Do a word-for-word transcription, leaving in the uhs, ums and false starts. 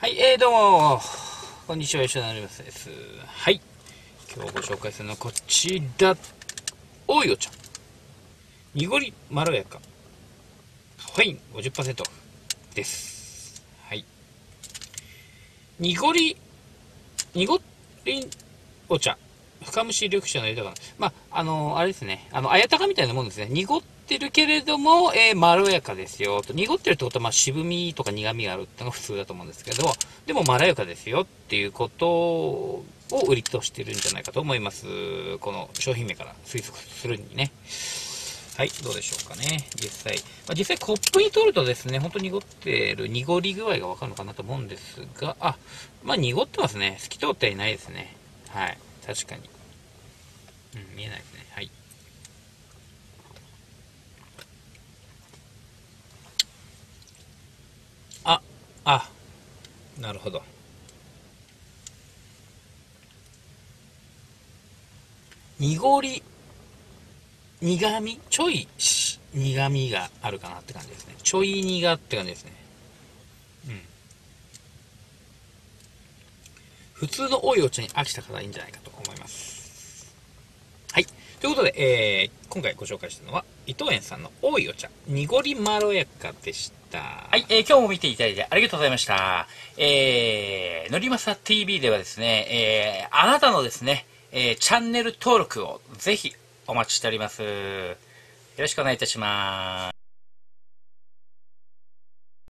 はい、えー、どうもこんにちは、吉田成正です。はい、今日ご紹介するのはこちら、おいお茶濁りまろやかカフェイン ごじゅっパーセント です。はい、濁り濁りお茶、深蒸し緑茶の豊かな、まああのー、あれですね、あの綾鷹みたいなもんですね。濁ってるけれども、えー、まろやかですよと。濁ってるってことは、まあ、渋みとか苦みがあるってのが普通だと思うんですけど、でもまろやかですよっていうことを売りとしてるんじゃないかと思います。この商品名から推測するにね。はい、どうでしょうかね。実際、まあ、実際コップに取るとですね、本当に濁ってる濁り具合がわかるのかなと思うんですが、あ、まあ濁ってますね。透き通ってはいないですね。はい、確かに。うん、見えないですね。はい。あ、あ、なるほど。濁り、苦味ちょい苦味があるかなって感じですね。ちょい苦って感じですね。うん。普通の多いお茶に飽きた方がいいんじゃないかと思います。はい。ということで、えー、今回ご紹介したのは、伊藤園さんの多いお茶、濁りまろやかでした。 はい、えー今日も見ていただいてありがとうございました。えー、のりまさ ティーブイ ではですね、えー、あなたのですね、えーチャンネル登録をぜひお待ちしております。よろしくお願いいたします。